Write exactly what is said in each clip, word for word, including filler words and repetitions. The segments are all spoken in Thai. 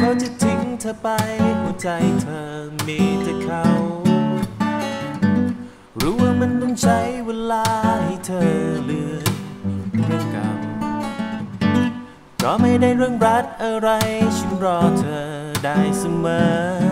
จะทิ้งเธอไปหัวใจเธอมีแต่เขารู้ว่ามันต้องใช้เวลาให้เธอลืมเรื่องเก่าก็ไม่ได้เรื่องรักอะไรฉันรอเธอได้เสมอ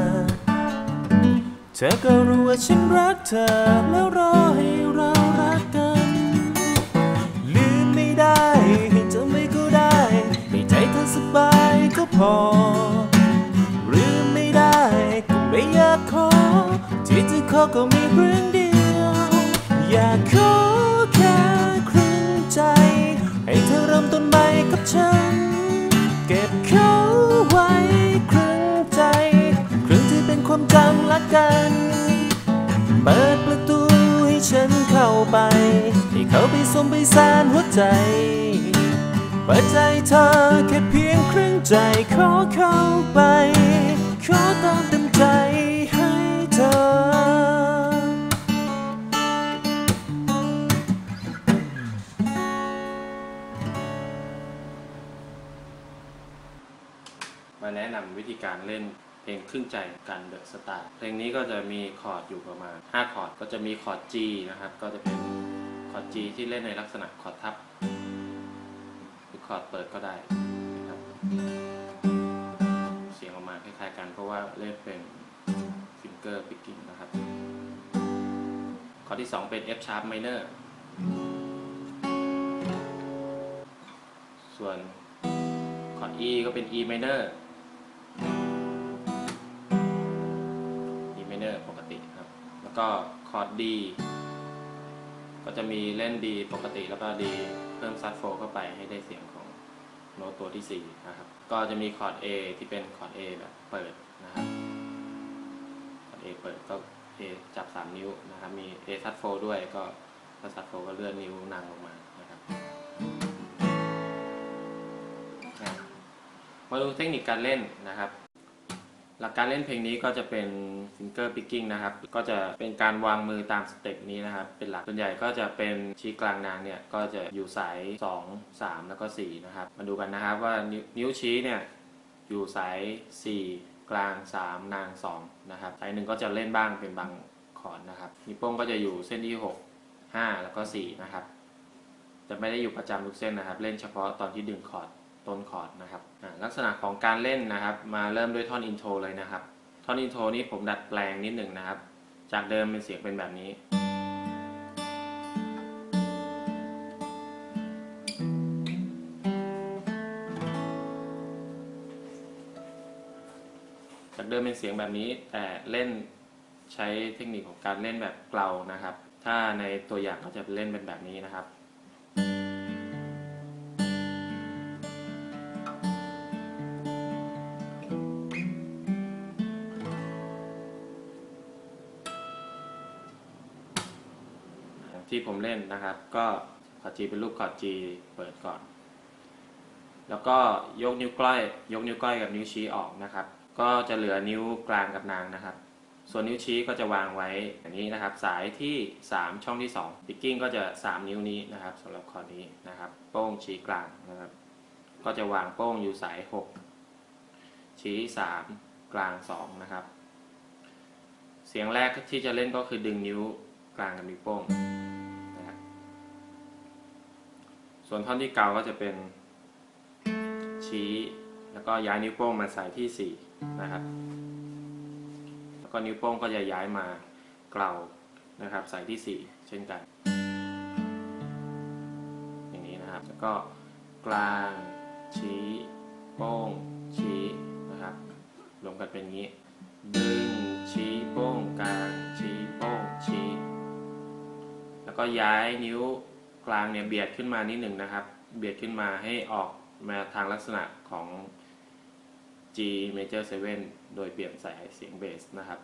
เธอก็รู้ว่าฉันรักเธอแล้วรอให้เรารักกันลืมไม่ได้ให้เธอไม่ก็ได้ให้ใจเธอสบายก็พอลืมไม่ได้ก็ไม่อยากขอที่จะขอก็มีเรื่องเดียวอยากขอแค่ครึ่งใจให้เธอเริ่มต้นใหม่กับฉันเก็บเขาไว้ครึ่งใจครึ่งที่เป็นความจำละกันเปิดประตูให้ฉันเข้าไปให้เขาไปสมไปสานหัวใจเปิดใจเธอแค่เพียงครึ่งใจขอเข้าไปขอตามเต็มใจให้เธอมาแนะนำวิธีการเล่นเพลงครึ่งใจกันเดอะสตาร์เพลงนี้ก็จะมีคอร์ดอยู่ประมาณห้าคอร์ดก็จะมีคอร์ด G นะครับก็จะเป็นคอร์ด G ที่เล่นในลักษณะคอร์ดทับหรือคอร์ดเปิดก็ได้นะครับเสียงออกมาคล้ายๆกันเพราะว่าเล่นเป็นฟิงเกอร์ปิกกิ้งนะครับคอร์ดที่สองเป็น F sharp minor ส่วนคอร์ด E ก็เป็น E minor E minor ปกติครับแล้วก็คอร์ด D ก็จะมีเล่น D ปกติแล้วก็ D เพิ่มซับโฟเข้าไปให้ได้เสียงของโน้ตตัวที่สี่นะครับก็จะมีคอร์ด A ที่เป็นคอร์ด A แบบเปิดนะครับคอร์ด A เปิดก็ A จับสามนิ้วนะครับมี A ซับโฟด้วยก็ถ้าซับโฟก็เลื่อนนิ้วนางลงมานะครับมาดูเทคนิคการเล่นนะครับหลักการเล่นเพลงนี้ก็จะเป็นฟิงเกอร์ปิกกิ้งนะครับก็จะเป็นการวางมือตามสเต็ปนี้นะครับเป็นหลักส่วนใหญ่ก็จะเป็นชี้กลางนางเนี่ยก็จะอยู่สายสอง สามแล้วก็สี่นะครับมาดูกันนะครับว่านิ้วชี้เนี่ยอยู่สายสี่กลางสามนางสองนะครับสายหนึ่งก็จะเล่นบ้างเป็นบางคอร์ดนะครับนิ้วโป้งก็จะอยู่เส้นที่หก ห้าแล้วก็สี่นะครับจะไม่ได้อยู่ประจำทุกเส้นนะครับเล่นเฉพาะตอนที่ดึงคอร์ดต้นคอร์ดนะครับลักษณะของการเล่นนะครับมาเริ่มด้วยท่อนอินโทรเลยนะครับท่อนอินโทรนี้ผมดัดแปลงนิดหนึ่งนะครับจากเดิมเป็นเสียงเป็นแบบนี้จากเดิมเป็นเสียงแบบนี้แต่เล่นใช้เทคนิคของการเล่นแบบเกลานะครับถ้าในตัวอย่างก็จะเล่นเป็นแบบนี้นะครับที่ผมเล่นนะครับก็คอร์ด G เป็นรูปคอร์ด G เปิดก่อนแล้วก็ยกนิ้วก้อยยกนิ้วก้อยกับนิ้วชี้ออกนะครับก็จะเหลือนิ้วกลางกับนางนะครับส่วนนิ้วชี้ก็จะวางไว้อย่างนี้นะครับสายที่สามช่องที่สองปิกกิ้งก็จะสามนิ้วนี้นะครับสำหรับคอร์ดนี้นะครับโป้งชี้กลางนะครับก็จะวางโป้งอยู่สายหกชี้สามกลางสองนะครับเสียงแรกที่จะเล่นก็คือดึงนิ้วกลางกับนิ้วโป้งส่วนท่อนที่เกาก็จะเป็นชี้แล้วก็ย้ายนิ้วโป้งมาใส่ที่สี่นะครับแล้วก็นิ้วโป้งก็จะย้ายมาเกลานะครับใส่ที่สี่เช่นกันอย่างนี้นะครับแล้วก็กลางชี้โป้งชี้นะครับรวมกันเป็นอย่างนี้ดึงชี้โป้งกลางชี้โป้งชี้แล้วก็ย้ายนิ้วกลางเนี่ยเบียดขึ้นมานิดหนึ่งนะครับเบียดขึ้นมาให้ออกมาทางลักษณะของ G major เซเว่นโดยเปลี่ยนสายเสียงเบสนะครับ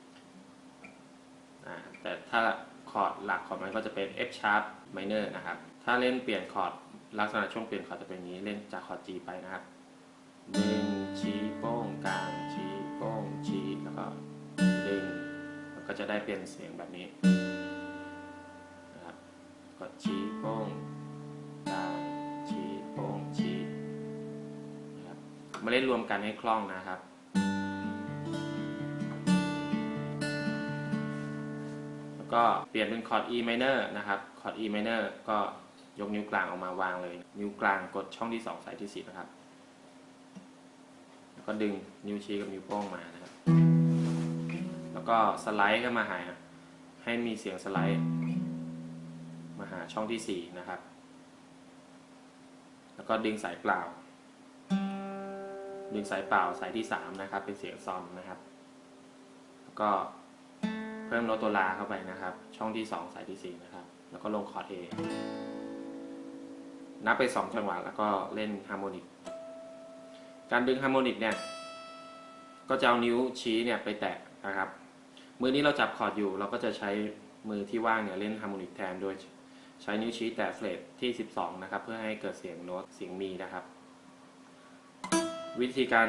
แต่ถ้าคอร์ดหลักของมันก็จะเป็น F sharp minor นะครับถ้าเล่นเปลี่ยนคอร์ดลักษณะช่วงเปลี่ยนคอร์ดจะเป็นอย่างนี้เล่นจากคอร์ด G ไปนะครับดึงชี้โป้งกลางชี้โป้งชี้แล้วก็ดึงแล้วก็จะได้เป็นเสียงแบบนี้กดชี้โป้งกลางชี้โป้งชี้นะครับมาเล่นรวมกันให้คล่องนะครับแล้วก็เปลี่ยนเป็นคอร์ด E minor นะครับคอร์ด E minor ก็ยกนิ้วกลางออกมาวางเลยนิ้วกลางกดช่องที่สองสายที่สี่นะครับแล้วก็ดึงนิ้วชี้กับนิ้วโป้งมานะครับแล้วก็สไลด์ก็มาหาให้มีเสียงสไลด์มาหาช่องที่สี่นะครับแล้วก็ดึงสายเปล่าดึงสายเปล่าสายที่สามนะครับเป็นเสียงซอมนะครับแล้วก็เพิ่มโน้ตตัวลาเข้าไปนะครับช่องที่สองสายที่สี่นะครับแล้วก็ลงคอร์ด A นับไปสองจังหวะแล้วก็เล่นฮาร์โมนิกการดึงฮาร์โมนิกเนี่ยก็จะเอานิ้วชี้เนี่ยไปแตะนะครับมือนี้เราจับคอร์ดอยู่เราก็จะใช้มือที่ว่างเนี่ยเล่นฮาร์โมนิกแทนโดยใช้นิ้วชี้แตะเฟรตที่สิบสองนะครับเพื่อให้เกิดเสียงโน้ตเสียงมีนะครับวิธีการ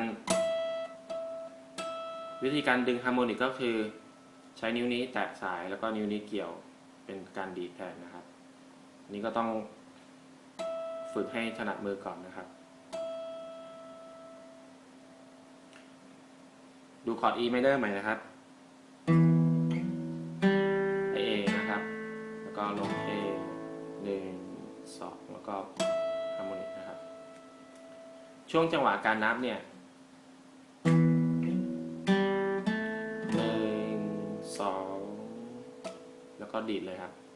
วิธีการดึงฮาร์โมนิกก็คือใช้นิ้วนี้แตะสายแล้วก็นิ้วนี้เกี่ยวเป็นการดีดแทนนะครับนี่ก็ต้องฝึกให้ถนัดมือก่อนนะครับดูคอร์ด E minor ใหม่นะครับ A นะครับแล้วก็ลง A หนึ่ง สองแล้วก็ฮาร์โมนิกนะครับช่วงจังหวะการนับเนี่ยหนึ่ง สองแล้วก็ดีดเลยครับ